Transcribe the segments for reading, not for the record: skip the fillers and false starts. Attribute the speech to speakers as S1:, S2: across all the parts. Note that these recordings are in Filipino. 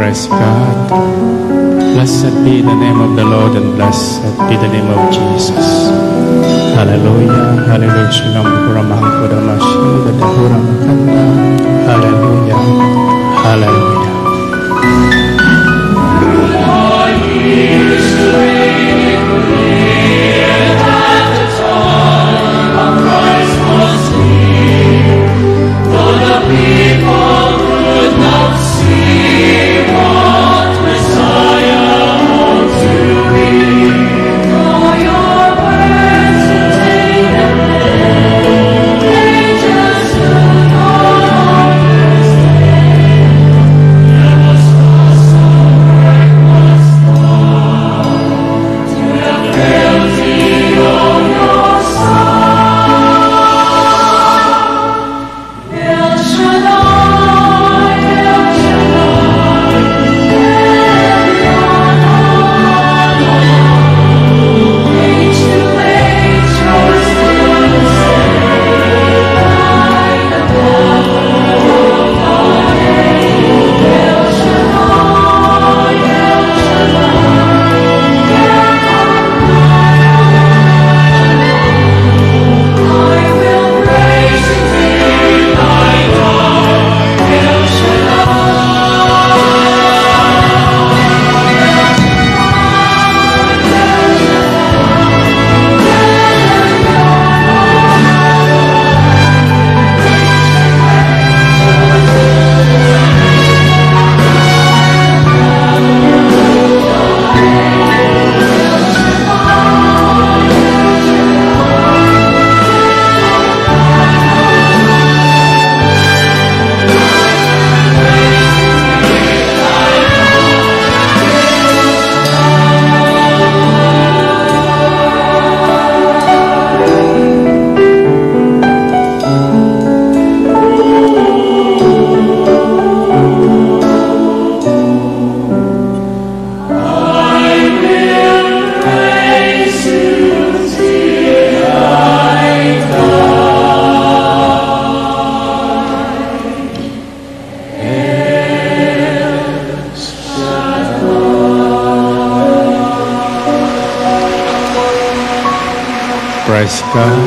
S1: Praise God. Blessed be the name of the Lord and blessed be the name of Jesus. Hallelujah. Hallelujah. Shalom. Kuramang kuramashi. Dadahura makanda. Hallelujah. Hallelujah. Praise God.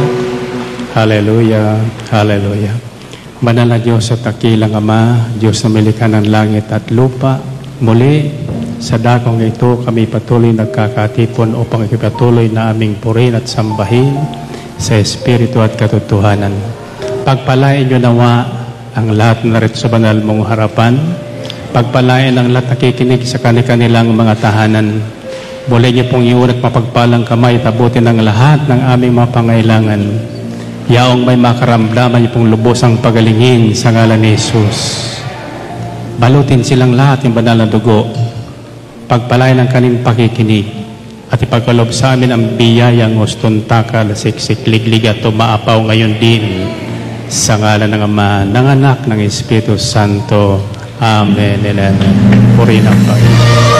S1: Hallelujah. Hallelujah. Banal na Diyos at dakilang Ama, Diyos na milikha ng langit at lupa, muli sa dakong ito kami patuloy nagkakatipon upang ikipatuloy na aming purin at sambahin sa Espiritu at katotohanan. Pagpalain niyo nawa ang lahat na narito sa banal mong harapan. Pagpalain ang lahat nakikinig sa kanilang mga tahanan. Muli niyo pong iyon at mapagpalang kamay, tabutin ang lahat ng aming mga pangailangan. Yaong may makaramdaman niyo pong lubos ang pagalingin sa ngalan ni Jesus. Balutin silang lahat ng banal na dugo. Pagpalain ang kanilang pakikinig at ipagkalob sa amin ang biyayang gustong takal, siksik, liglig at tumaapaw ngayon din sa ngalan ng Ama, ng Anak, ng Espiritu Santo. Amen. Amen. Purihin ang Panginoon.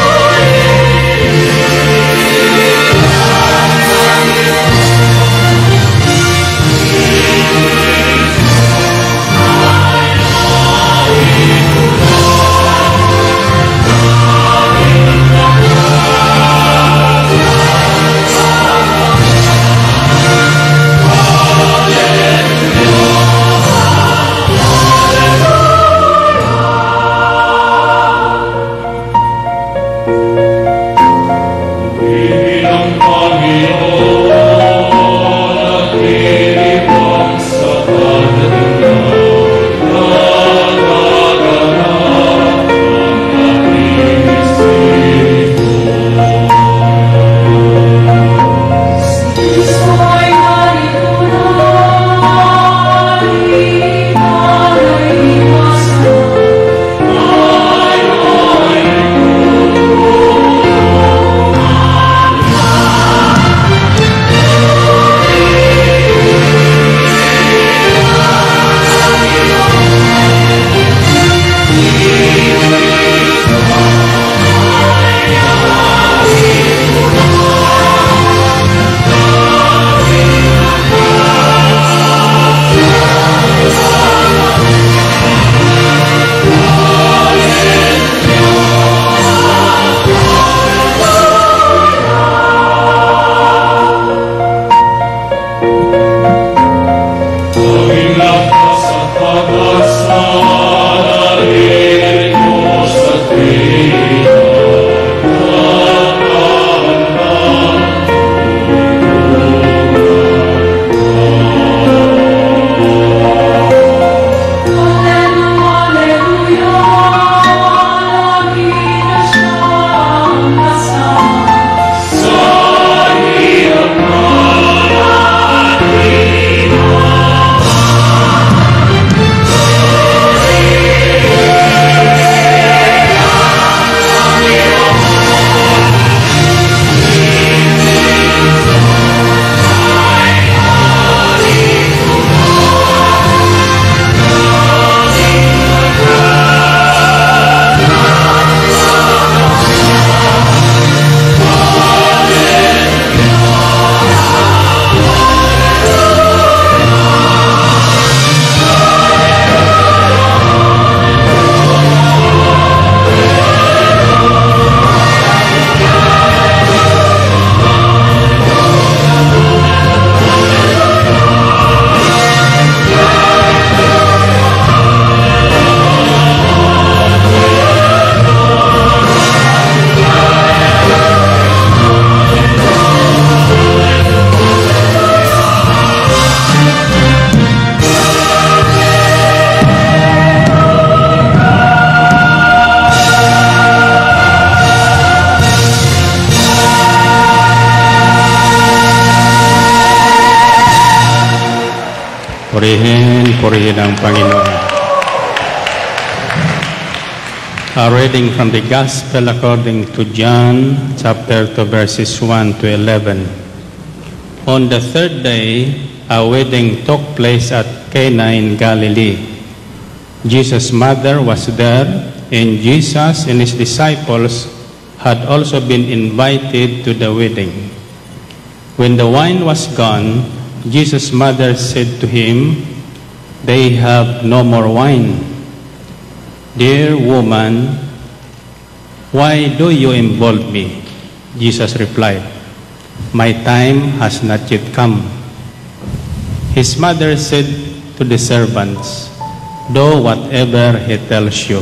S1: Purihin ang Panginoon. A reading from the Gospel according to John, chapter 2, verses 1 to 11. On the third day, a wedding took place at Cana in Galilee. Jesus' mother was there, and Jesus and his disciples had also been invited to the wedding. When the wine was gone, Jesus' mother said to him, "They have no more wine." "Dear woman, why do you involve me?" Jesus replied, "My time has not yet come." His mother said to the servants, "Do whatever he tells you."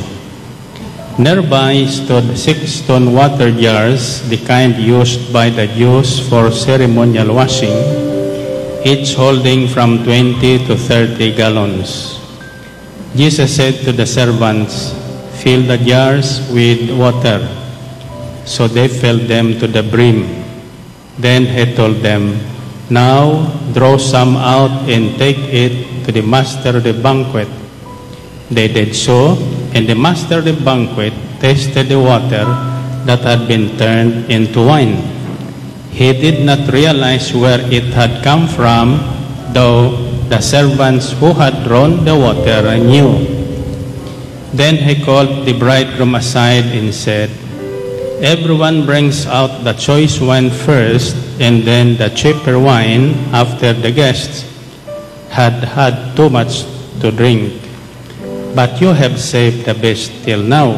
S1: Nearby stood 6 stone water jars, the kind used by the Jews for ceremonial washing, each holding from 20 to 30 gallons. Jesus said to the servants, "Fill the jars with water." So they filled them to the brim. Then he told them, "Now draw some out and take it to the master of the banquet." They did so, and the master of the banquet tasted the water that had been turned into wine. He did not realize where it had come from, though the servants who had drawn the water knew. Then he called the bridegroom aside and said, "Everyone brings out the choice wine first, and then the cheaper wine after the guests had had too much to drink. But you have saved the best till now."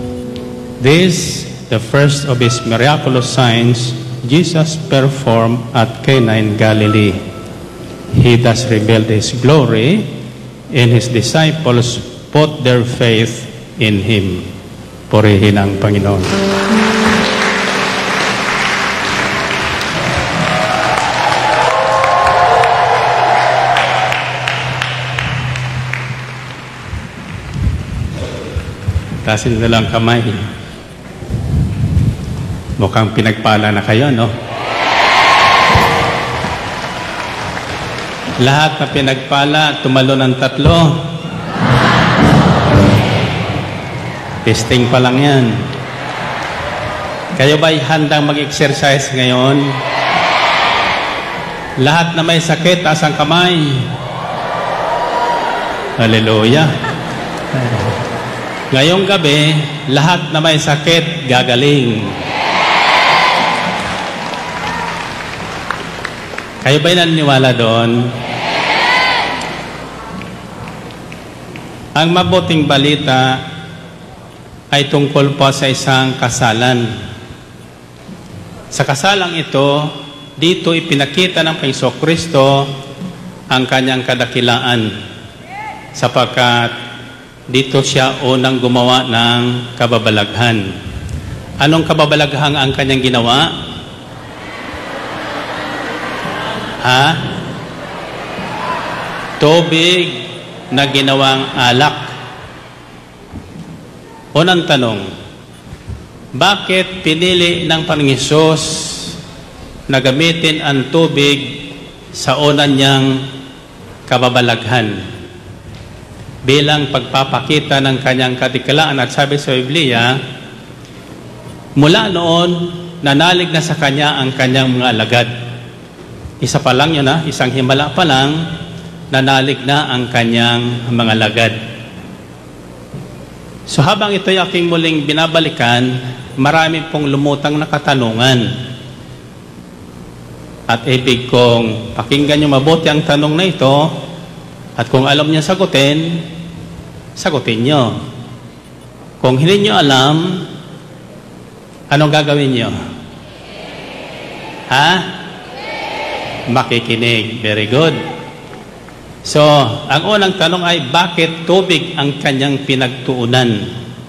S1: This, the first of his miraculous signs, Jesus performed at Cana in Galilee. He thus revealed his glory, and his disciples put their faith in him. Purihin ang Panginoon. Tasin na lang kamay. Mukhang pinagpala na kayo, no? Lahat na pinagpala, tumalo ng 3. Testing pa lang yan. Kayo ba'y handang mag-exercise ngayon? Lahat na may sakit, taas ang kamay. Hallelujah. Ngayong gabi, lahat na may sakit, gagaling. Kayo ba'y naniniwala doon? Ang mabuting balita ay tungkol po sa isang kasalan. Sa kasalang ito, dito ipinakita ng Panginoong Kristo ang kanyang kadakilaan, sapagkat dito siya unang gumawa ng kababalaghan. Anong kababalaghan ang kanyang ginawa? Tubig na ginawang alak. Unang tanong, bakit pinili ng Panginoong Hesus na gamitin ang tubig sa una niyang kababalaghan bilang pagpapakita ng kanyang katikilaan? At sabi sa Biblia, mula noon, nanalig na sa kanya ang kanyang mga alagad. Isa pa lang yun, isang himala pa lang, nanalig na ang kanyang mga alagad. So habang ito'y aking muling binabalikan, marami pong lumutang na katanungan. At ibig kong pakinggan nyo mabuti ang tanong na ito, at kung alam nyo sagutin, sagutin nyo. Kung hindi nyo alam, anong gagawin nyo? Makikinig. Very good. So, ang unang tanong ay, bakit tubig ang kanyang pinagtuunan?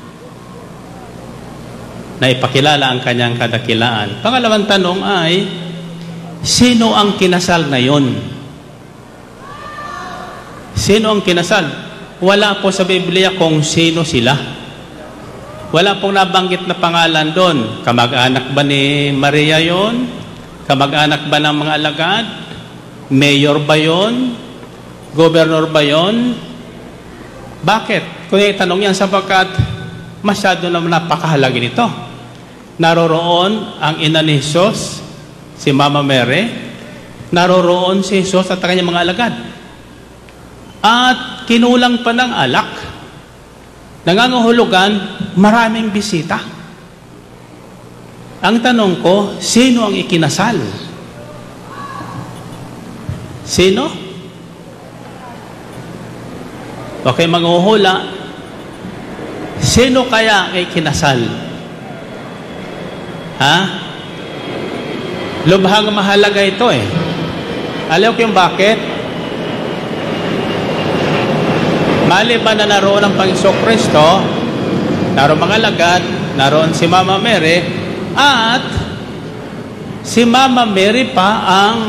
S1: Na ipakilala ang kanyang kadakilaan. Pangalawang tanong ay, sino ang kinasal na yon? Sino ang kinasal? Wala po sa Biblia kung sino sila. Wala pong nabanggit na pangalan doon. Kamag-anak ba ni Maria yon? Kamag-anak ba ng mga alagad? Mayor ba yon?
S2: Gobernador ba yun? Bakit? Kung itanong yan sapagkat masyado naman napakahalaga nito. Naroroon ang ina ni Jesus, si Mama Mary. Naroroon si Jesus at kanyang mga alagad. At kinulang pa ng alak. Nangangahulugan, maraming bisita. Ang tanong ko, sino ang ikinasal? Sino? Okay, manghuhula. Sino kaya ang ikinasal? Ha? Lubhang mahalaga ito eh. Alam ko yung bakit? Maliban na naroon ang Panginoong Kristo, naroon mga alagad, naroon si Mama Mary, at si Mama Mary pa ang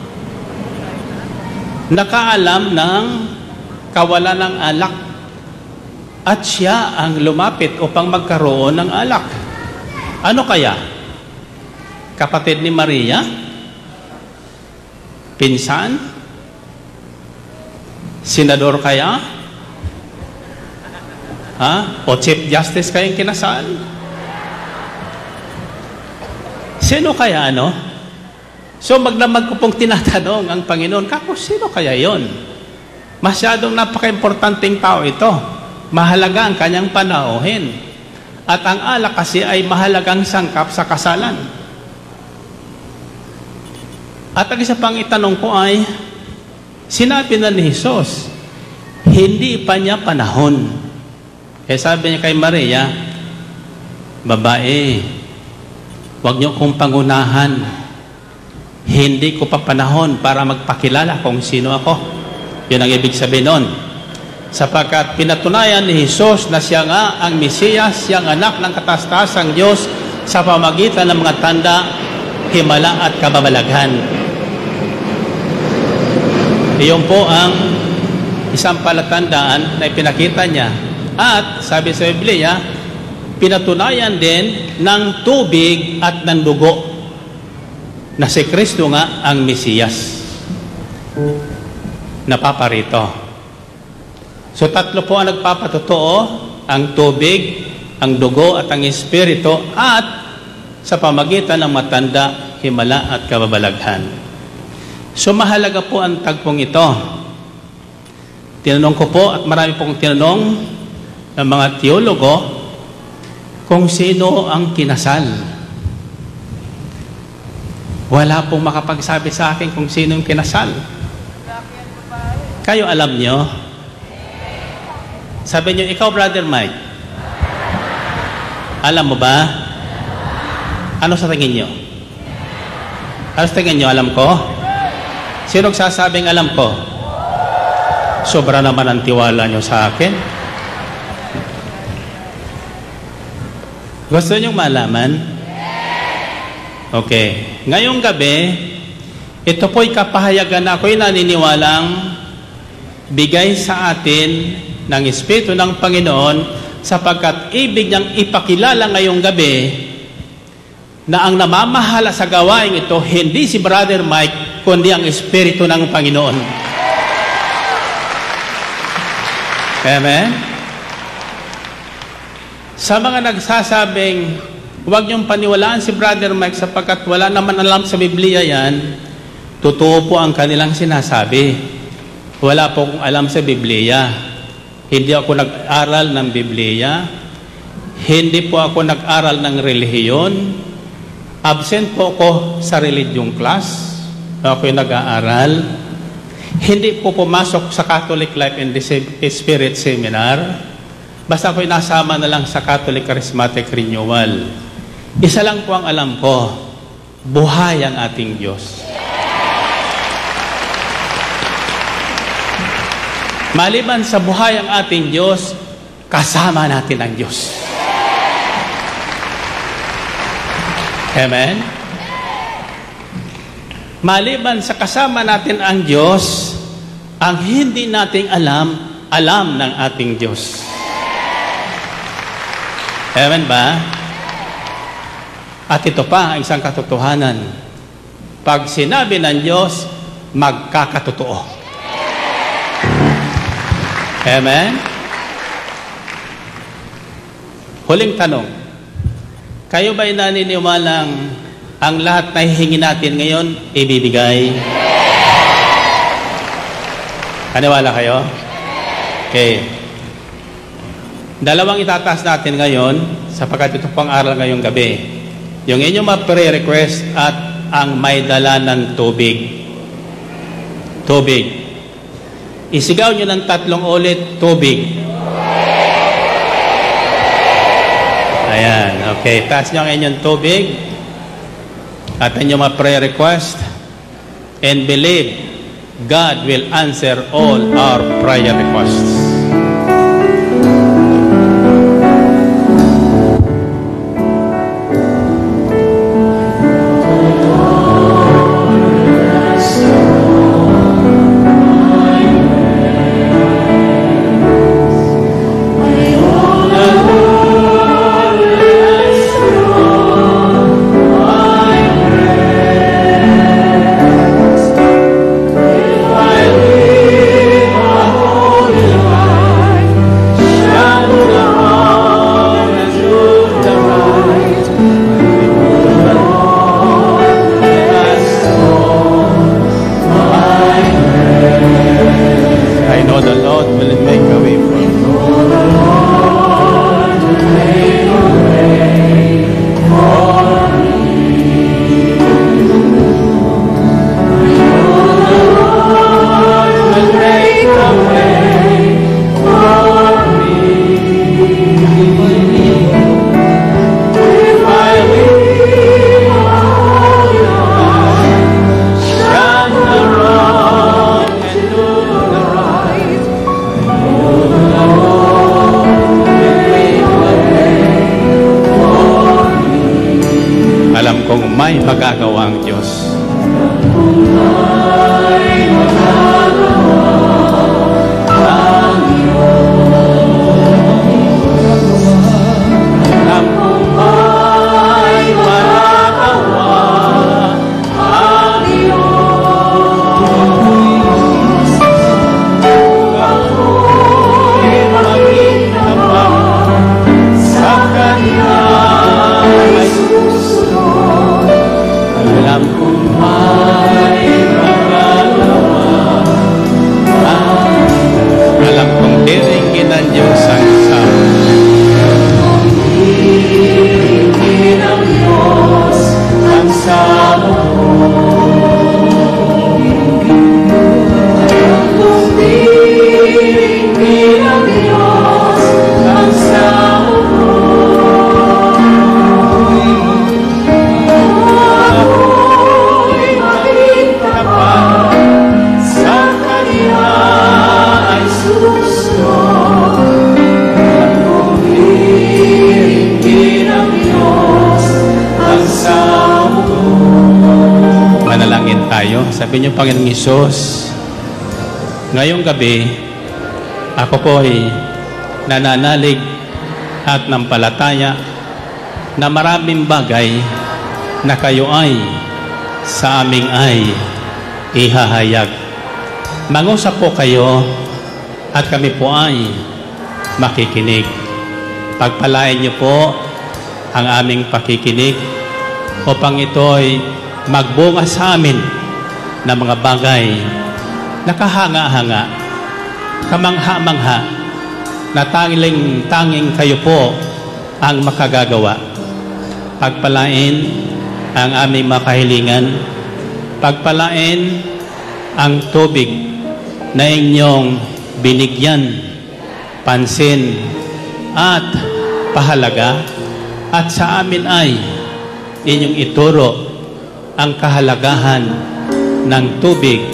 S2: nakaalam ng kawalan ng alak. At siya ang lumapit upang magkaroon ng alak. Ano kaya? Kapatid ni Maria? Pinsan? Senador kaya? Ha? O Chief Justice kayang kinasal? Sino kaya ano? So magdamag ko pong tinatanong ang Panginoon, kako sino kaya yon? Masyadong napaka-importanting tao ito. Mahalaga ang kanyang panauhin. At ang alak kasi ay mahalagang sangkap sa kasalan. At ang isa pang itanong ko ay, sinabi na ni Jesus, hindi pa niya panahon. Eh sabi niya kay Maria, babae, huwag niyo kong pangunahan. Hindi ko pa panahon para magpakilala kung sino ako. Yun ang ibig sabihin nun. Sapagkat pinatunayan ni Jesus na siya nga ang Mesiyas, siyang anak ng katastasang Diyos sa pamagitan ng mga tanda, himala at kababalaghan. Iyon po ang isang palatandaan na ipinakita niya. At sabi sa Biblia, pinatunayan din ng tubig at ng dugo na si Kristo nga ang Mesiyas. Napaparito. So tatlo po ang nagpapatotoo, ang tubig, ang dugo at ang espiritu, at sa pamagitan ng matanda, himala at kababalaghan. So mahalaga po ang tagpong ito. Tinanong ko po at marami pong tinanong ng mga teologo kung sino ang kinasal. Wala pong makapagsabi sa akin kung sino ang kinasal. Kayo alam nyo? Sabi niyo, ikaw, Brother Mike, alam mo ba? Ano sa tingin niyo? Ano sa tingin niyo, alam ko? Sino nagsasabing alam ko? Sobra naman ang tiwala niyo sa akin. Gusto niyo malaman? Okay. Ngayong gabi, ito po'y kapahayagan na ako'y naniniwalang bigay sa atin ng Espiritu ng Panginoon sapagkat ibig niyang ipakilala ngayong gabi na ang namamahala sa gawain ito hindi si Brother Mike kundi ang Espiritu ng Panginoon. Amen? Sa mga nagsasabing huwag niyong paniwalaan si Brother Mike sapagkat wala naman alam sa Biblia yan, totoo po ang kanilang sinasabi. Wala po akong alam sa Biblia. Hindi ako nag-aral ng Biblia. Hindi po ako nag-aral ng relihiyon. Absent po ako sa religion class. Ako'y nag-aaral. Hindi po pumasok sa Catholic Life and Spirit Seminar. Basta ako'y nasama na lang sa Catholic Charismatic Renewal. Isa lang po ang alam ko, buhay ang ating Diyos. Maliban sa buhay ang ating Diyos, kasama natin ang Diyos. Amen? Maliban sa kasama natin ang Diyos, ang hindi nating alam ng ating Diyos. Amen ba? At ito pa ang isang katotohanan. Pag sinabi ng Diyos, magkakatotoo. Amen? Huling tanong. Kayo ba'y naniniwalang ang lahat na hihingi natin ngayon, ibibigay? Kaniwala kayo? Okay. Dalawang itataas natin ngayon sapagkat ito pang aral ngayong gabi. Yung inyong ma-pre-request at ang may dala ng tubig. Tubig. Isigaw nyo ng 3 ulit, tubig. Ayan, okay. Taas nyo ang inyong tubig at inyong ma-pre-request and believe God will answer all our prayer requests. May magagawa ang Diyos. Sabi niyo, Panginoong Hesus, ngayong gabi, ako po ay nananalig at nampalataya na maraming bagay na kayo ay sa aming ay ihahayag. Mangusap po kayo at kami po ay makikinig. Pagpalain niyo po ang aming pakikinig upang ito'y magbunga sa amin na mga bagay na kahanga-hanga, kamangha-mangha, na tanging kayo po ang makagagawa. Pagpalain ang aming makahilingan, pagpalain ang tubig na inyong binigyan, pansin at pahalaga, at sa amin ay inyong ituro ang kahalagahan ng tubig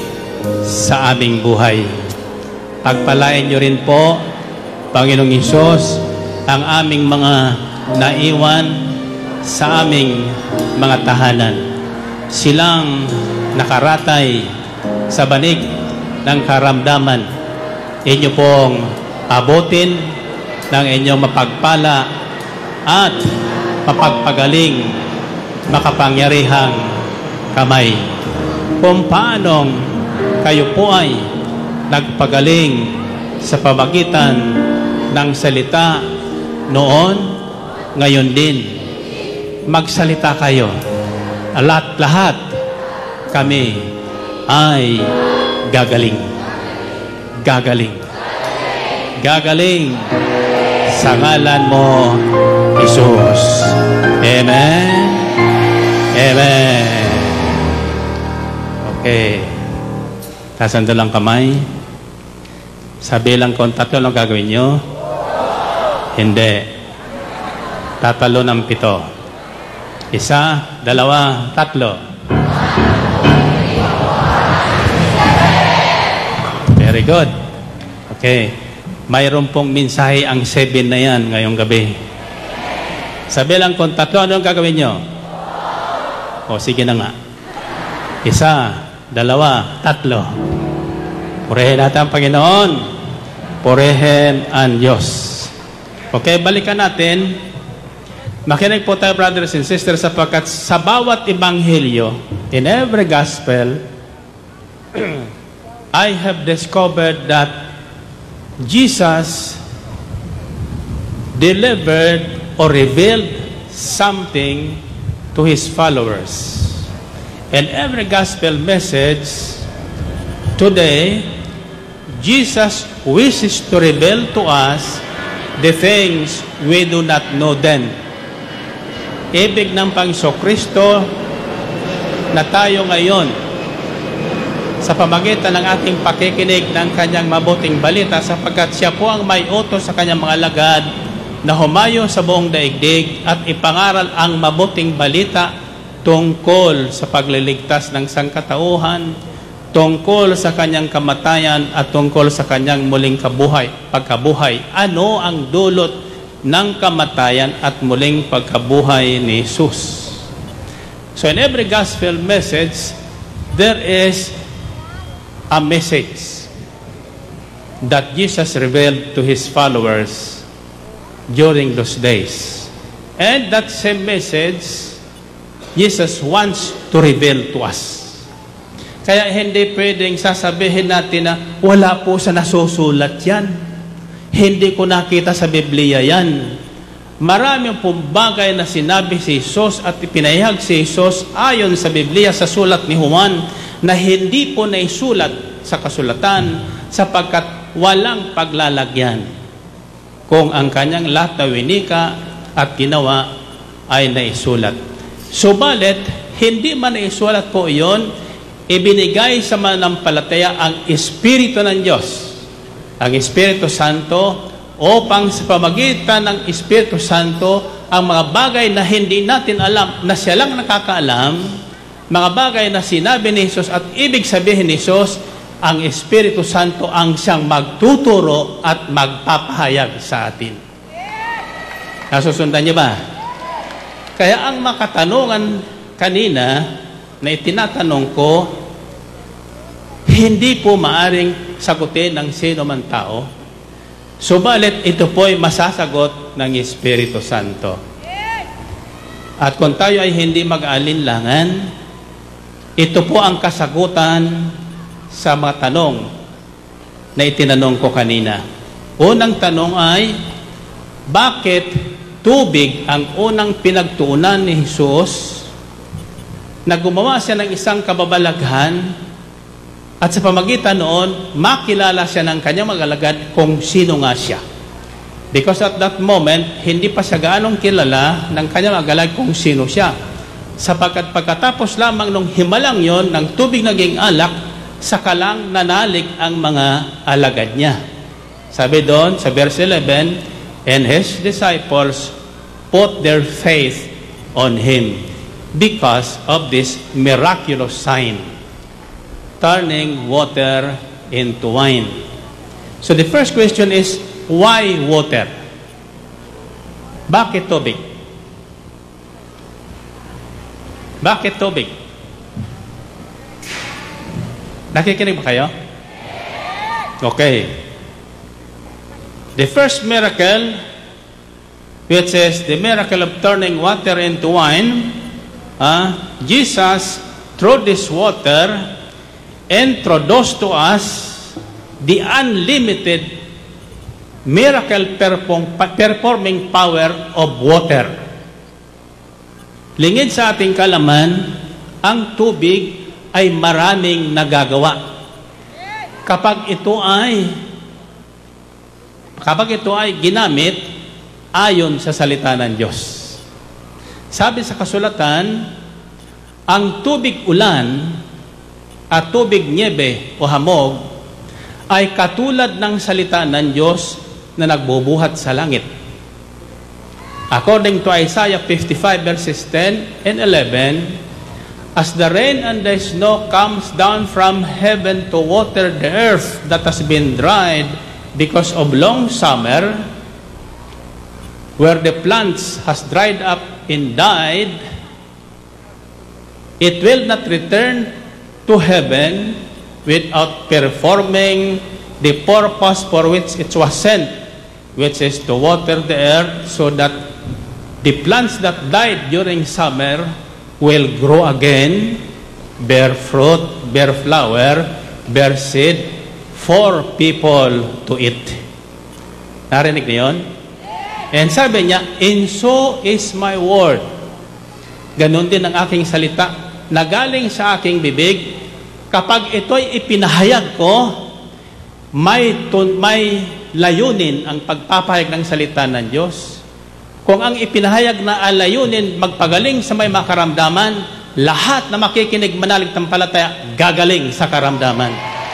S2: sa aming buhay. Pagpalain niyo rin po, Panginoong Hesus, ang aming mga naiwan sa aming mga tahanan. Silang nakaratay sa banig ng karamdaman. Inyo pong abutin ng inyong mapagpala at mapagpagaling makapangyarihang kamay. Kung paanong kayo po ay nagpagaling sa pamagitan ng salita noon, ngayon din. Magsalita kayo. Lahat kami ay gagaling. Gagaling. Gagaling sa ngalan mo, Jesus. Amen. Amen. Okay. Tasando lang kamay. Sabi lang kung 3 lang gagawin nyo. Hindi. Tatalo ng 7. 1, 2, 3. Very good. Okay. Mayroon pong mensahe ang 7 na yan ngayong gabi. Sabi lang kung 3, ano ang gagawin nyo? O, sige na nga. 1, 2, 3. Purihin natin ang Panginoon. Purihin ang Diyos. Okay, balikan natin. Makinig po tayo, brothers and sisters, sapagkat sa bawat ebanghelyo, in every gospel, I have discovered that Jesus delivered or revealed something to His followers. And every gospel message today, Jesus wishes to reveal to us the things we do not know then. Ibig ng Panginoon na tayo ngayon sa pamagitan ng ating pakikinig ng kanyang mabuting balita, sapagkat siya po ang may utos sa kanyang mga alagad na humayo sa buong daigdig at ipangaral ang mabuting balita tungkol sa pagliligtas ng sangkatauhan, tungkol sa kanyang kamatayan at tungkol sa kanyang muling pagkabuhay. Ano ang dulot ng kamatayan at muling pagkabuhay ni Jesus? So in every gospel message, there is a message that Jesus revealed to His followers during those days. And that same message, Jesus wants to reveal to us. Kaya hindi pwedeng sasabihin natin na wala po sa nasusulat yan. Hindi ko nakita sa Biblia yan. Maraming pong bagay na sinabi si Jesus at ipinahayag si Jesus ayon sa Biblia sa sulat ni Juan na hindi po naisulat sa kasulatan sapagkat walang paglalagyan kung ang kanyang lahat na winika at ginawa ay naisulat. Subalit, hindi man naisulat po iyon, ibinigay sa mananampalataya ang Espiritu ng Diyos, ang Espiritu Santo, upang sa pamagitan ng Espiritu Santo, ang mga bagay na hindi natin alam, na siya lang nakakaalam, mga bagay na sinabi ni Jesus at ibig sabihin ni Jesus, ang Espiritu Santo ang siyang magtuturo at magpapahayag sa atin. Nasusundan niyo ba? Kaya ang makatanungan kanina na itinatanong ko, hindi po maaring sagutin ng sino man tao. Subalit ito po ay masasagot ng Espiritu Santo. At kung tayo ay hindi mag-alinlangan, ito po ang kasagutan sa mga tanong na itinanong ko kanina. Unang tanong ay, bakit tubig ang unang pinagtuunan ni Jesus na gumawa siya ng isang kababalaghan at sa pamagitan noon, makilala siya ng kanyang mag-alagad kung sino nga siya. Because at that moment, hindi pa siya gaanong kilala ng kanyang mag-alagad kung sino siya. Sapagkat pagkatapos lamang nung himalang yon ng tubig naging alak, saka lang nanalig ang mga alagad niya. Sabi doon sa verse 11, and his disciples put their faith on him because of this miraculous sign, turning water into wine. So the first question is, why water? Bakit tubig? Bakit tubig? Nakikinig ba kayo? Okay. The first miracle, which is the miracle of turning water into wine, Jesus, through this water, introduced to us the unlimited miracle performing power of water. Lingid sa ating kalaman, ang tubig ay maraming nagagawa. Kapag ito ay ginamit ayon sa salita ng Diyos. Sabi sa kasulatan, ang tubig ulan at tubig niebe o hamog ay katulad ng salita ng Diyos na nagbubuhat sa langit. According to Isaiah 55 verses 10 and 11, as the rain and the snow comes down from heaven to water the earth that has been dried because of long summer, where the plants has dried up and died, it will not return to heaven without performing the purpose for which it was sent, which is to water the earth, so that the plants that died during summer will grow again, bear fruit, bear flower, bear seed for people to eat. Narinig niyo yun? And sabi niya, and so is my word. Ganon din ang aking salita na galing sa aking bibig. Kapag ito'y ipinahayag ko, may layunin ang pagpapahayag ng salita ng Diyos. Kung ang ipinahayag na alayunin magpagaling sa may makaramdaman, lahat na makikinig manaligtampalataya gagaling sa karamdaman.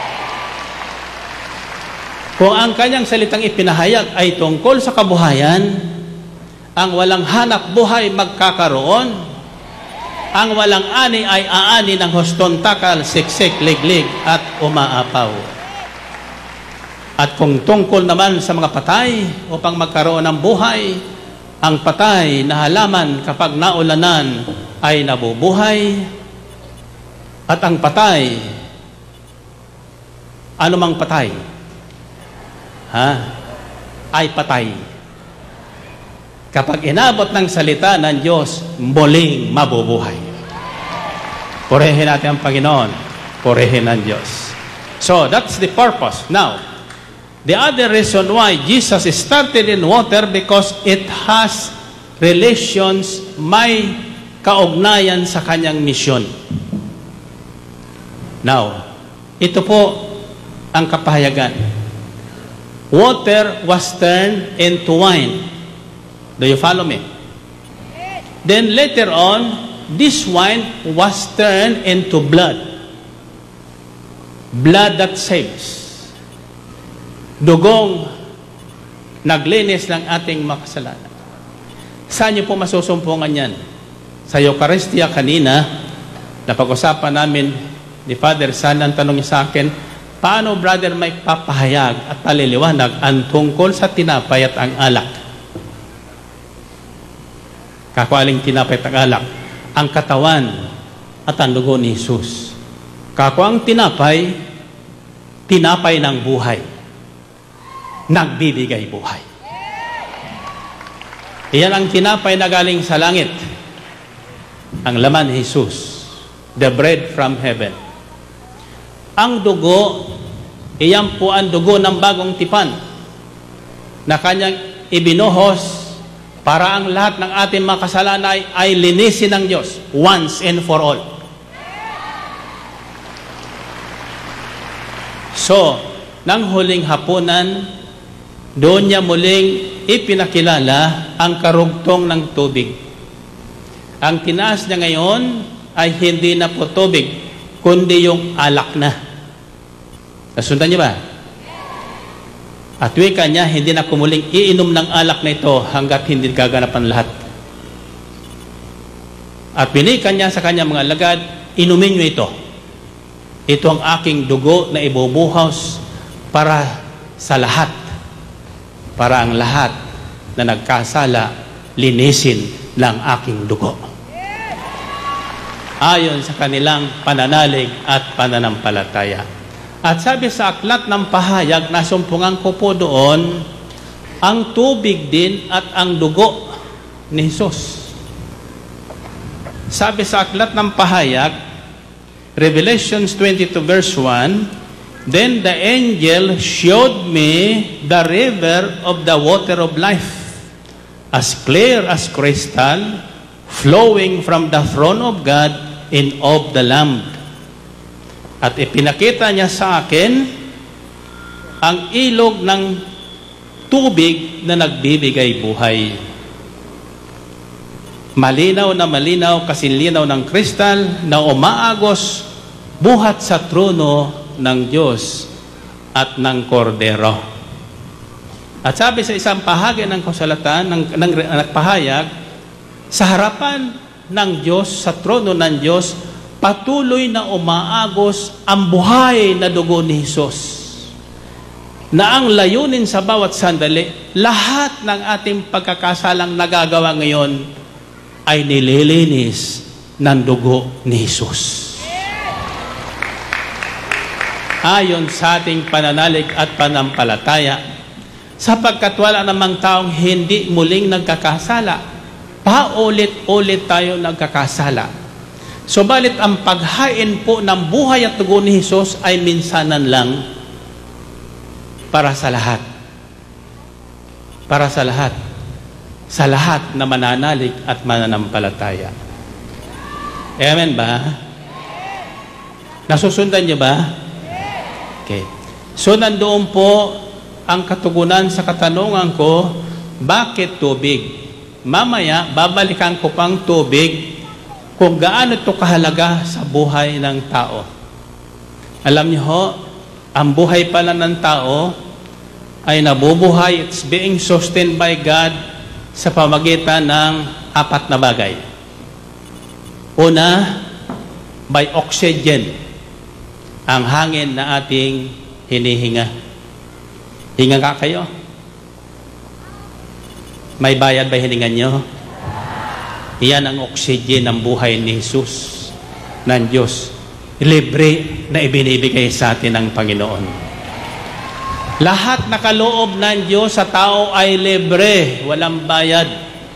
S2: Kung ang kanyang salitang ipinahayag ay tungkol sa kabuhayan, ang walang hanap buhay magkakaroon, ang walang ani ay aani ng huston, takal, siksik, liglig at umaapaw. At kung tungkol naman sa mga patay upang magkaroon ng buhay, ang patay na halaman kapag naulanan ay nabubuhay, at ang patay, anumang patay, ay patay. Kapag inabot ng salita ng Diyos, muling mabubuhay. Purihin natin ang Panginoon. Purihin ng Diyos. So, that's the purpose. Now, the other reason why Jesus started in water, because it has relations, may kaugnayan sa kanyang misyon. Now, ito po ang kapahayagan. Water was turned into wine. Do you follow me? Then later on, this wine was turned into blood. Blood that saves. Dugong naglinis ng ating makasalanan. Saan niyo po masusumpungan yan? Sa Eucharistia kanina, napag-usapan namin ni Father San, ang tanong niya sa akin, paano, brother, may papahayag at paliliwanag ang tungkol sa tinapay at ang alak? Kakualing tinapay at ang alak? Ang katawan at ang dugo ni Jesus. Kakuang tinapay, tinapay ng buhay. Nagbibigay buhay. Iyan ang tinapay na galing sa langit. Ang laman ni Jesus. The bread from heaven. Ang dugo, iyan po ang dugo ng bagong tipan na kanyang ibinuhos para ang lahat ng ating mga kasalanan ay linisin ng Diyos once and for all. So, nang huling hapunan, doon niya muling ipinakilala ang karugtong ng tubig. Ang tinaas niya ngayon ay hindi na po tubig, kundi yung alak na. Nasundan niyo ba? At wika niya, hindi na kumuling iinom ng alak na ito hanggat hindi gaganapan lahat. At pinikan niya sa kanyang mga alagad, inumin niyo ito. Ito ang aking dugo na ibubuhos para sa lahat. Para ang lahat na nagkasala, linisin ng aking dugo. Ayon sa kanilang pananalig at pananampalataya. At sabi sa aklat ng pahayag, nasumpungan ko po doon, ang tubig din at ang dugo ni Jesus. Sabi sa aklat ng pahayag, Revelations 22 verse 1, Then the angel showed me the river of the water of life, as clear as crystal, flowing from the throne of God and of the Lamb. At ipinakita niya sa akin ang ilog ng tubig na nagbibigay buhay. Malinaw na malinaw, kasilinaw ng kristal na umaagos buhat sa trono ng Diyos at ng Kordero. At sabi sa isang bahagi ng kasulatan, ng nagpahayag, sa harapan ng Diyos, sa trono ng Diyos, patuloy na umaagos ang buhay na dugo ni Jesus. Na ang layunin sa bawat sandali, lahat ng ating pagkakasalang nagagawa ngayon ay nililinis ng dugo ni Jesus. Ayon sa ating pananalig at panampalataya, sapagkat wala namang taong hindi muling nagkakasala, paulit-ulit tayo nagkakasala. Subalit ang paghain po ng buhay at dugo ni Jesus ay minsanan lang para sa lahat. Para sa lahat. Sa lahat na mananalig at mananampalataya. Amen ba? Nasusundan niyo ba? Okay. So nandoon po ang katugunan sa katanungan ko, bakit tubig? Mamaya, babalikan ko pang tubig kung gaano ito kahalaga sa buhay ng tao. Alam niyo ho, ang buhay pala ng tao ay nabubuhay, it's being sustained by God sa pamagitan ng 4 na bagay. Una, by oxygen, ang hangin na ating hinihinga. Hinga ka kayo? May bayad ba hininga nyo? Iyan ang oxygen ng buhay ni Jesus, ng Diyos. Libre na ibinibigay sa atin ng Panginoon. Lahat na kaloob ng Diyos sa tao ay libre, walang bayad.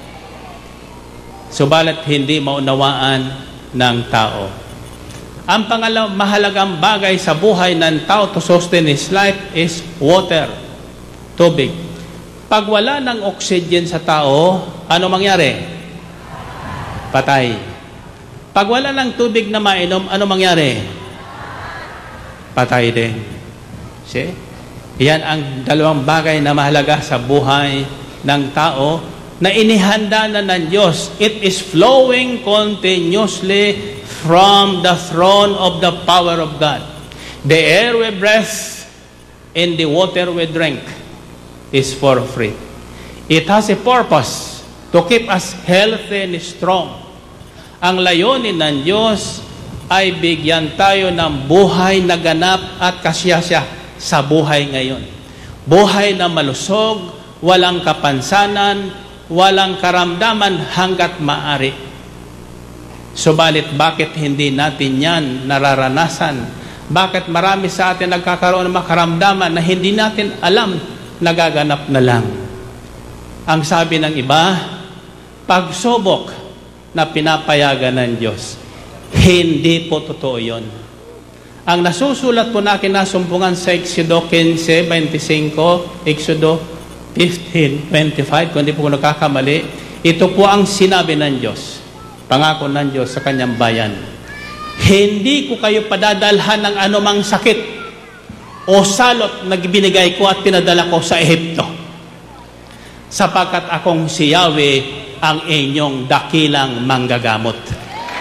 S2: Subalit hindi maunawaan ng tao. Ang mahalagang bagay sa buhay ng tao to sustain his life is water, tubig. Pag wala ng oxygen sa tao, ano mangyari? Patay. Pag wala ng tubig na mainom, ano mangyari? Patay din. See? Yan ang dalawang bagay na mahalaga sa buhay ng tao na inihanda na ng Diyos. It is flowing continuously from the throne of the power of God. The air we breathe and the water we drink is for free. It has a purpose to keep us healthy and strong. Ang layunin ng Diyos ay bigyan tayo ng buhay na ganap at kasiyasya sa buhay ngayon. Buhay na malusog, walang kapansanan, walang karamdaman hanggat maaari. Subalit bakit hindi natin yan nararanasan? Bakit marami sa atin nagkakaroon ng makaramdaman na hindi natin alam, nagaganap na lang? Ang sabi ng iba, pagsubok na pinapayagan ng Diyos. Hindi po totoo yun. Ang nasusulat po na kinasumpungan sa Exodo 15:25, Exodo 15:25, kung hindi po nagkakamali, ito po ang sinabi ng Diyos, pangako ng Diyos sa kanyang bayan. Hindi ko kayo padadalhan ng anumang sakit o salot na binigay ko at pinadala ko sa Ehipto, sapagkat akong si Yahweh ang inyong dakilang manggagamot.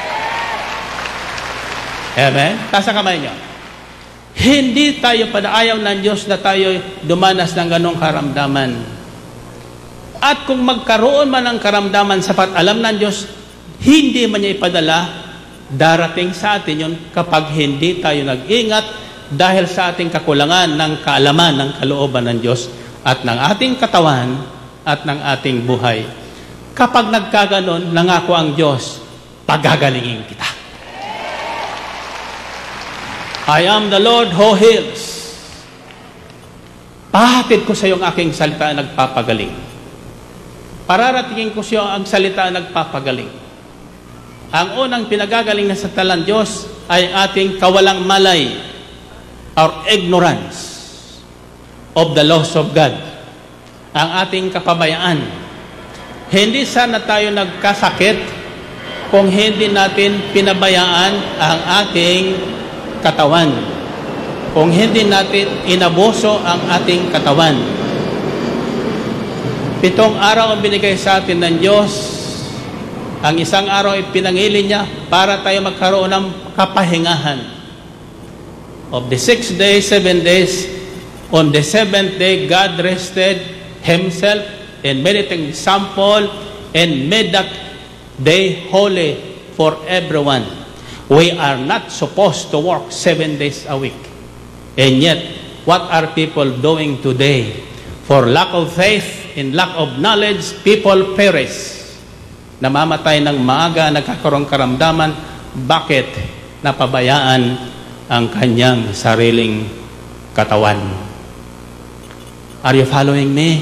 S2: Amen? Taas ang kamay nyo. Hindi tayo padaayaw ng Diyos na tayo dumanas ng ganong karamdaman. At kung magkaroon man ng karamdaman sapat alam ng Diyos, hindi man niya ipadala, darating sa atin yun kapag hindi tayo nag-ingat dahil sa ating kakulangan ng kaalaman ng kalooban ng Diyos at ng ating katawan at ng ating buhay. Kapag nagkaganon, nangako ang Diyos, pagagalingin kita. I am the Lord who heals. Pahatid ko sa iyo ang aking salita na nagpapagaling. Pararatingin ko sa iyo ang salita na nagpapagaling. Ang unang pinagagaling na sa talang Diyos ay ating kawalang malay. our ignorance of the laws of God, ang ating kapabayaan. Hindi sana tayo nagkasakit kung hindi natin pinabayaan ang ating katawan, kung hindi natin inabuso ang ating katawan. 7 araw ang binigay sa atin ng Diyos. Ang isang araw ay pinangili niya para tayo magkaroon ng kapahingahan. Of the 6 days, 7 days, on the 7th day, God rested Himself and made it an example and made that day holy for everyone. We are not supposed to work 7 days a week. And yet, what are people doing today? For lack of faith and lack of knowledge, people perish. Namamatay ng maaga, nagkakaroon karamdaman. Bakit? Napabayaan ang kanyang sariling katawan. Are you following me?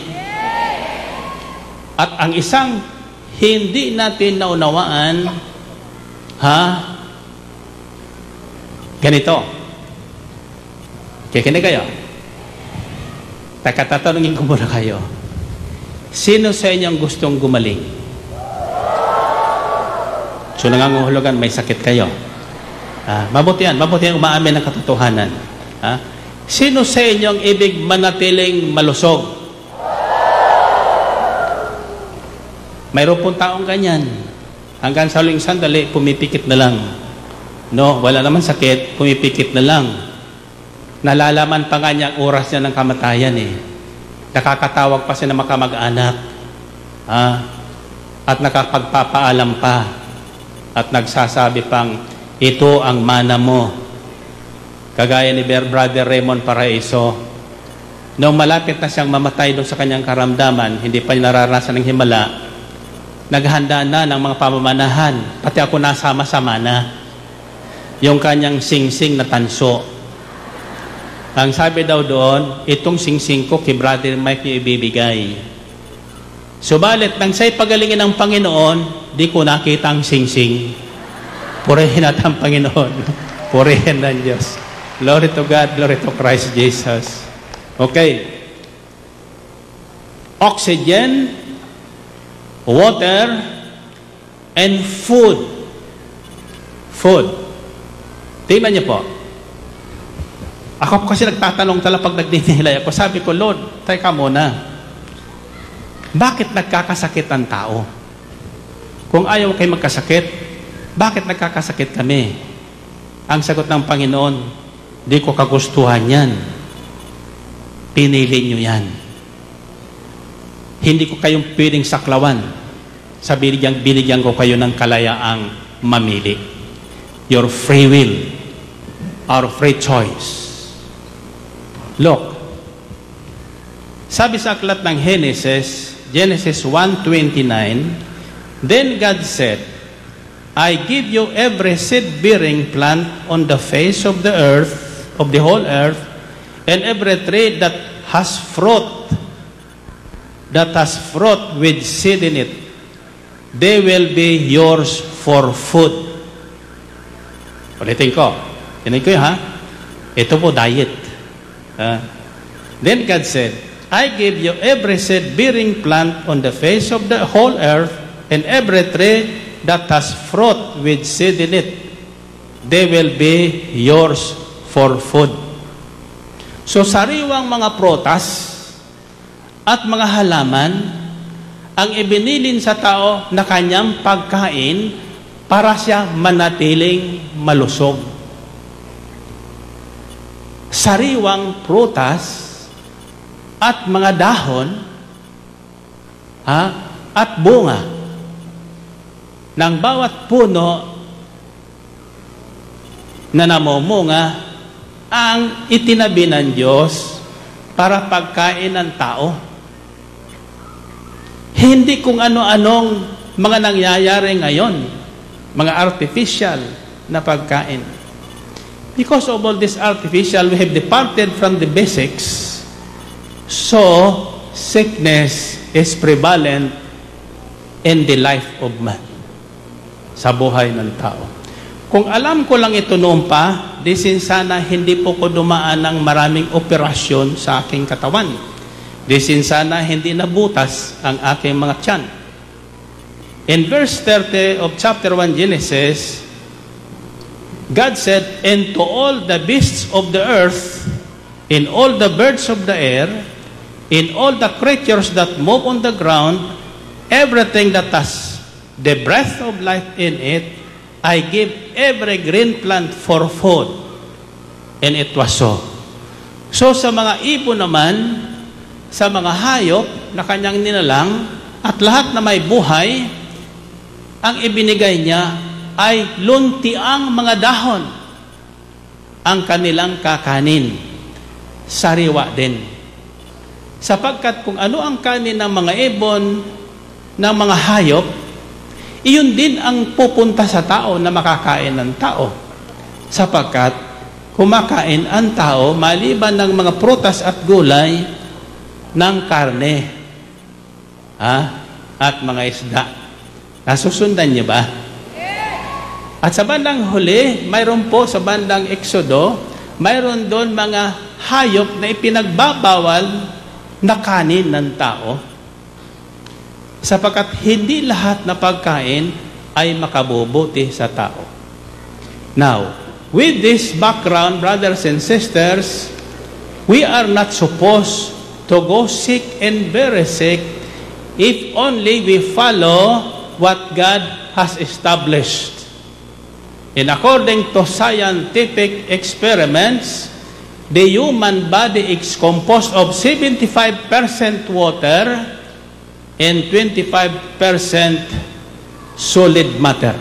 S2: At ang isang hindi natin naunawaan, ganito. Kikinig kayo. Tatanungin ko muna kayo. Sino sa inyong gustong gumaling? So nangangahulugan, may sakit kayo. Mabuti yan umaamin ng katotohanan. Sino sa inyong ibig manatiling malusog? Mayroon pong taong ganyan. Hanggang sa huling sandali, pumipikit na lang. No, wala naman sakit, pumipikit na lang. Nalalaman pa nga niya ang oras niya ng kamatayan eh. Nakakatawag pa siya na makamag-anak. At nakapagpapaalam pa. At nagsasabi pang, ito ang mana mo. Kagaya ni Brother Raymond Paraiso, nung malapit na siyang mamatay doon sa kanyang karamdaman, hindi pa niya nararanasan ng himala, naghanda na ng mga pamamanahan, pati ako nasama-sama na, yung kanyang sing-sing na tanso. Ang sabi daw doon, itong sing-sing ko kay Brother Mike niyo ibibigay. Subalit, nang siya'y pagalingin ng Panginoon, di ko nakita ang sing-sing. Purihin natin ang Panginoon. Purihin ng Diyos. Glory to God, glory to Christ Jesus. Okay. Oxygen, water, and food. Food. Tingnan niyo po. Ako po kasi nagtatanong tala pag nagdinilay ako. Sabi ko, Lord, teka muna. Bakit nagkakasakit ang tao? Kung ayaw kayo magkasakit, bakit nagkakasakit kami? Ang sagot ng Panginoon, di ko kagustuhan yan. Pinili nyo yan. Hindi ko kayong pwedeng saklawan. Binigyan ko kayo ng kalayaang mamili. Your free will. Our free choice. Look. Sabi sa aklat ng Genesis 1:29, then God said, I give you every seed-bearing plant on the face of the earth, of the whole earth, and every tree that has fruit with seed in it, they will be yours for food. Ulitin ko. Tinig ko yun, ito po diet. Then God said, I give you every seed-bearing plant on the face of the whole earth, and every tree that has fruit with seed in it, they will be yours for food. So sariwang mga prutas at mga halaman ang ibinilin sa tao na kanyang pagkain para siya manatiling malusog. Sariwang prutas at mga dahon at bunga ng bawat puno na namumunga ang itinabi ng Diyos para pagkain ng tao. Hindi kung ano-anong mga nangyayari ngayon, mga artificial na pagkain. Because of all this artificial, we have departed from the basics. So, sickness is prevalent in the life of man. Sa buhay ng tao. Kung alam ko lang ito noon pa, disin sana hindi po ko dumaan ng maraming operasyon sa aking katawan. Disin sana hindi nabutas ang aking mga tiyan. In verse 30 of chapter 1 Genesis, God said, "And to all the beasts of the earth, in all the birds of the air, in all the creatures that move on the ground, everything that has the breath of life in it, I give every green plant for food." And it was so. So sa mga ibon naman, sa mga hayop na kanyang nilalang, at lahat na may buhay, ang ibinigay niya ay luntiang mga dahon ang kanilang kakanin. Sariwa din. Sapagkat kung ano ang kanin ng mga ibon, ng mga hayop, iyon din ang pupunta sa tao na makakain ng tao. Sapagkat kumakain ang tao maliban ng mga prutas at gulay ng karne at mga isda. Nasusundan niyo ba? At sa bandang huli, mayroon po sa bandang Exodo, mayroon doon mga hayop na ipinagbabawal na kanin ng tao. Sapagkat hindi lahat na pagkain ay makabubuti sa tao. Now, with this background, brothers and sisters, we are not supposed to go sick and very sick if only we follow what God has established. And according to scientific experiments, the human body is composed of 75% water and 25% solid matter.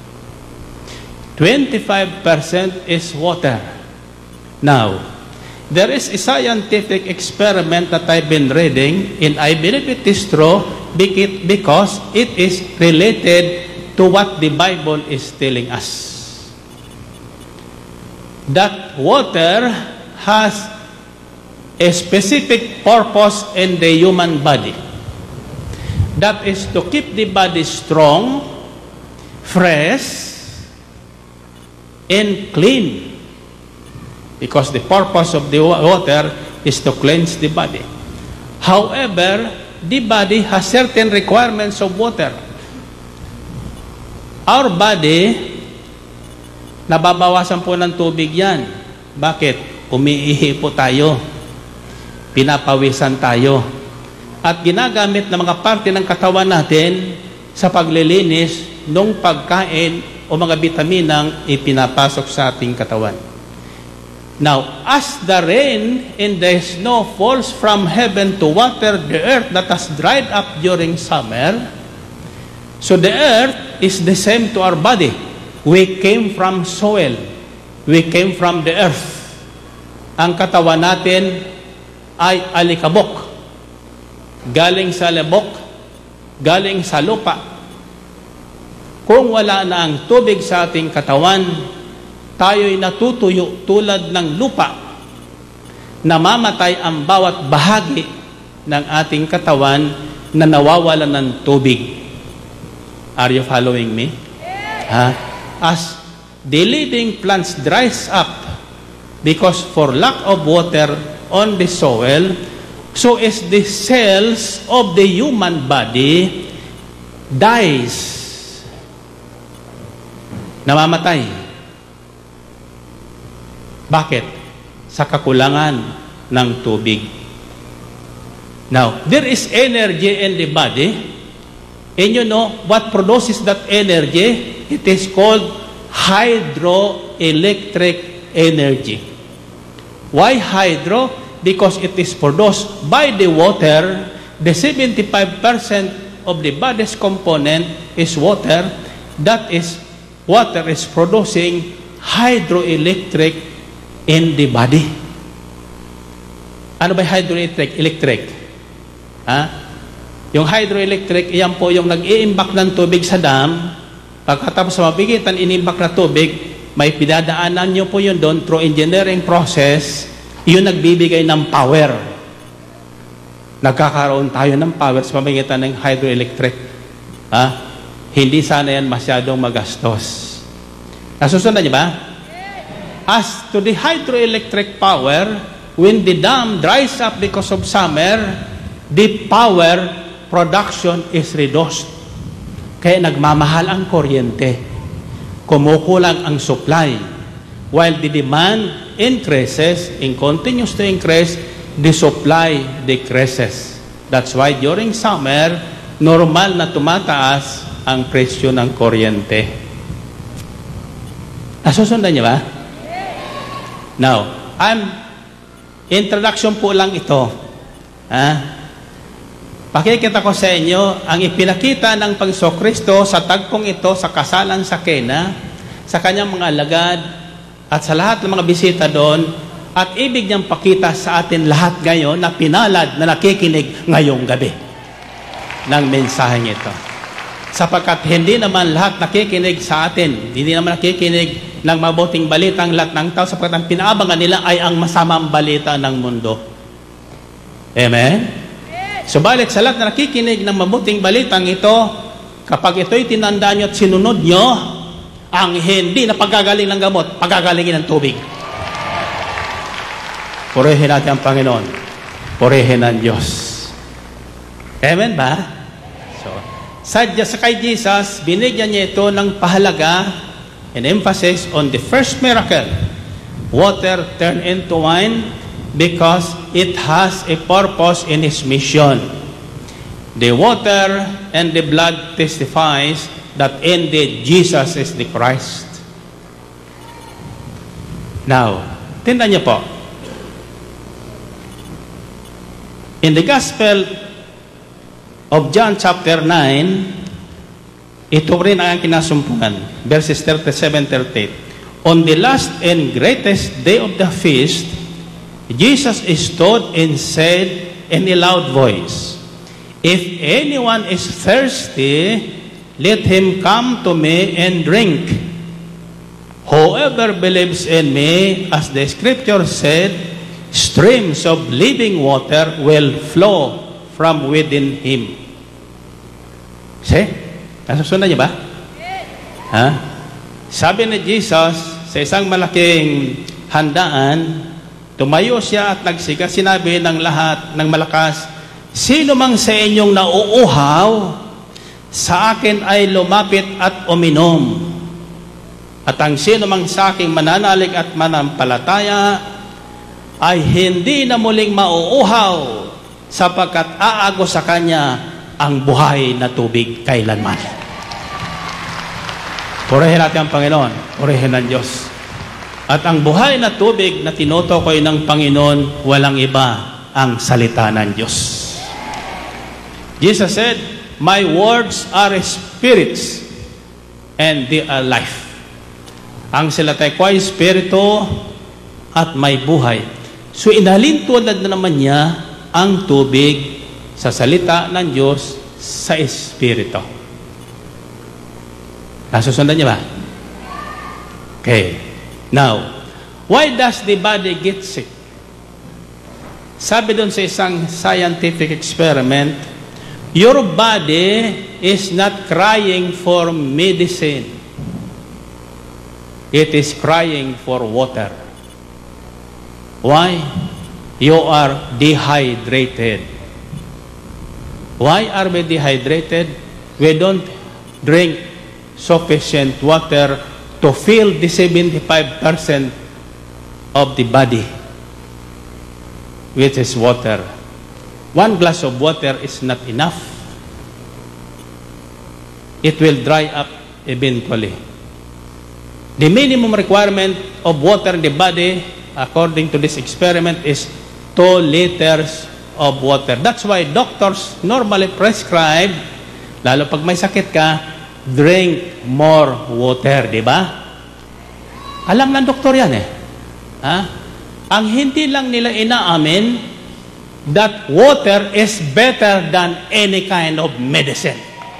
S2: 25% is water. Now, there is a scientific experiment that I've been reading, and I believe it is true because it is related to what the Bible is telling us. That water has a specific purpose in the human body. That is to keep the body strong, fresh, and clean. Because the purpose of the water is to cleanse the body. However, the body has certain requirements of water. Our body, nababawasan po ng tubig yan. Bakit? Umiihi po tayo. Pinapawisan tayo. At ginagamit ng mga parte ng katawan natin sa paglilinis ng pagkain o mga bitaminang ipinapasok sa ating katawan. Now, as the rain and the snow falls from heaven to water the earth that has dried up during summer, so the earth is the same to our body. We came from soil. We came from the earth. Ang katawan natin ay alikabok. Galing sa libok, galing sa lupa. Kung wala na ang tubig sa ating katawan, tayo'y natutuyo tulad ng lupa. Namamatay ang bawat bahagi ng ating katawan na nawawalan ng tubig. Are you following me? As the living plants dries up because for lack of water on the soil, so is the cells of the human body dies. Namamatay. Bakit? Sa kakulangan ng tubig. Now, there is energy in the body, and you know what produces that energy? It is called hydroelectric energy. Why hydro? Because it is produced by the water. The 75% of the body's component is water. That is, water is producing hydroelectric in the body. Ano ba hydroelectric? Electric. Yung hydroelectric, iyan po yung nag-iimbak ng tubig sa dam. Pagkatapos sa mabigitan, inimbak na tubig, may pinadaanan nyo po yun doon through engineering process, yun nagbibigay ng power. Nagkakaroon tayo ng power sa pamagitan ng hydroelectric. Hindi sana yan masyadong magastos. Nasusundan niyo ba? As to the hydroelectric power, when the dam dries up because of summer, the power production is reduced. Kaya nagmamahal ang kuryente. Kumukulang ang supply. While the demand increases and continues to increase, the supply decreases. That's why during summer, normal na tumataas ang presyo ng kuryente. Nasusundan niyo ba? Now, introduction po lang ito. Pakikita ko sa inyo ang ipinakita ng Panginoong Kristo sa tagpong ito sa kasalan sa Cana, sa kanyang mga alagad, at sa lahat ng mga bisita doon, at ibig niyang pakita sa atin lahat ngayon na pinalad na nakikinig ngayong gabi ng mensaheng ito. Sapagkat hindi naman lahat nakikinig sa atin, hindi naman nakikinig ng mabuting balita ang lahat ng tao, sapagkat ang pinaabangan nila ay ang masamang balita ng mundo. Amen? Subalit sa lahat na nakikinig ng mabuting balitang ito, kapag ito'y tinandaan nyo at sinunod nyo, ang hindi na paggagaling ng gamot, paggagalingin ng tubig. Purihin natin ang Panginoon. Purihin ang Diyos. Amen ba? So, sa kay Jesus, binigyan niya ito ng pahalaga and emphasis on the first miracle. Water turned into wine because it has a purpose in His mission. The water and the blood testifies that indeed Jesus is the Christ. Now, tingnan niyo po. In the Gospel of John chapter 9, ito rin ang kinasumpungan. Verses 37-38. On the last and greatest day of the feast, Jesus stood and said in a loud voice, "If anyone is thirsty, let him come to me and drink. Whoever believes in me, as the scripture said, streams of living water will flow from within him." See? Nasusunod niyo ba? Sabi ni Jesus sa isang malaking handaan, tumayo siya at nagsiga, sinabi ng lahat ng malakas, "Sino mang sa inyong nauuhaw, sa akin ay lumapit at uminom. At ang sino mang sa aking mananalig at manampalataya ay hindi na muling mauuhaw, sapagkat aago sa kanya ang buhay na tubig kailanman." Purihin natin ang Panginoon. Purihin ang Diyos. At ang buhay na tubig na tinutukoy ng Panginoon, walang iba, ang salita ng Diyos. Jesus said, "My words are spirits and they are life." Ang salita ko ay spirito at may buhay. So inalintulad na naman niya ang tubig sa salita ng Diyos sa espiritu. Nasusundan niya ba? Okay. Now, why does the body get sick? Sabi doon sa isang scientific experiment, your body is not crying for medicine. It is crying for water. Why? You are dehydrated. Why are we dehydrated? We don't drink sufficient water to fill the 75% of the body, which is water. One glass of water is not enough. It will dry up eventually. The minimum requirement of water in the body, according to this experiment, is 2 liters of water. That's why doctors normally prescribe, lalo pag may sakit ka, drink more water, di ba? Alam ng doktor yan eh. Ang hindi lang nila inaamin that water is better than any kind of medicine.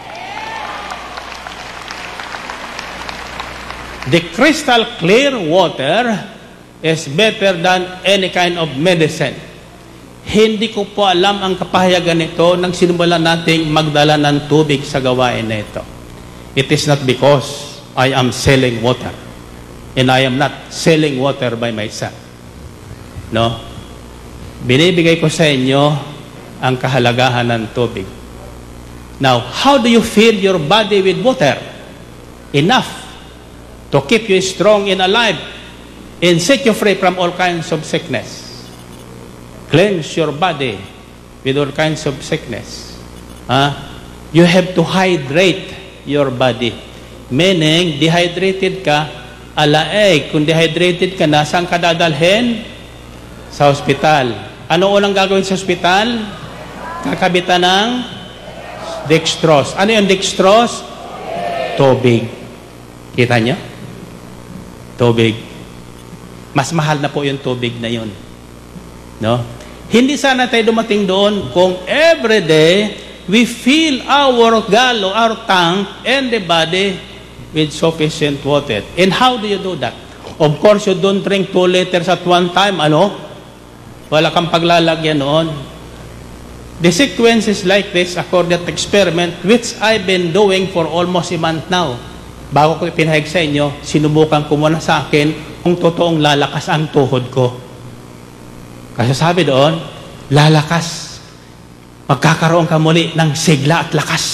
S2: The crystal clear water is better than any kind of medicine. Hindi ko po alam ang kapahayagan nito nang sinimulan nating magdala ng tubig sa gawain na ito. It is not because I am selling water. And I am not selling water by myself. No? Binibigay ko sa inyo ang kahalagahan ng tubig. Now, how do you fill your body with water? Enough to keep you strong and alive and set you free from all kinds of sickness. Cleanse your body with all kinds of sickness. You have to hydrate your body. Meaning, dehydrated ka, kung dehydrated ka na, saan ka dadalhin? Sa hospital. Ano unang gagawin sa hospital? Kakabitan ng dextrose. Ano yung dextrose? Tubig. Kita nyo? Tubig. Mas mahal na po yung tubig na yun. No? Hindi sana tayo dumating doon kung everyday we fill our tank and the body with sufficient water. And how do you do that? Of course, you don't drink 2 liters at one time. Wala kang paglalagyan noon. The sequence is like this according to experiment which I've been doing for almost a month now. Bago ko ipinahig sa inyo, sinubukan ko muna sa akin kung totoong lalakas ang tuhod ko. Kasi sabi doon, lalakas. Magkakaroon ka muli ng sigla at lakas.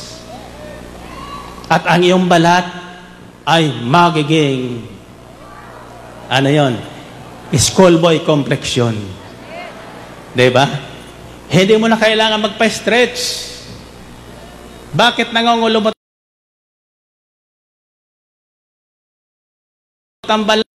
S2: At ang iyong balat ay magiging schoolboy complexion. Diba? Hindi mo na kailangan magpa-stretch. Bakit nangungulubot ang balat?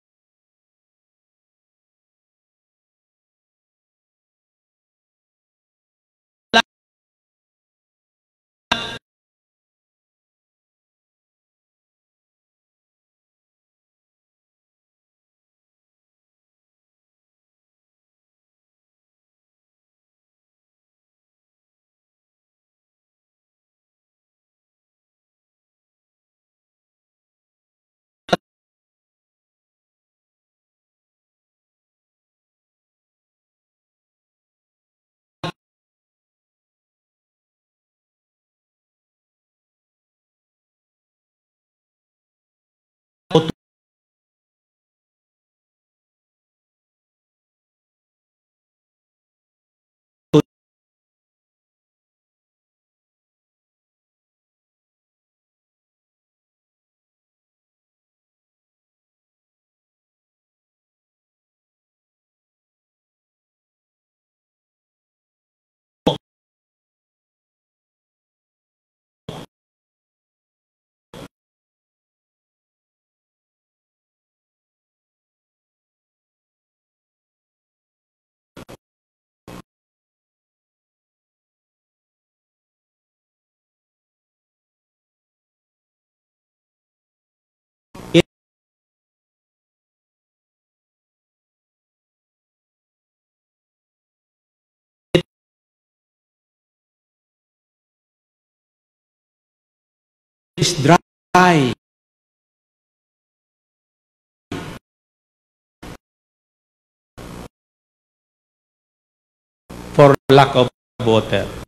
S2: Is dry. For lack of water.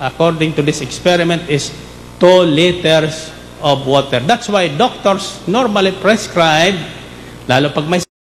S2: according to this experiment, is 2 liters of water. That's why doctors normally prescribe, lalo pag may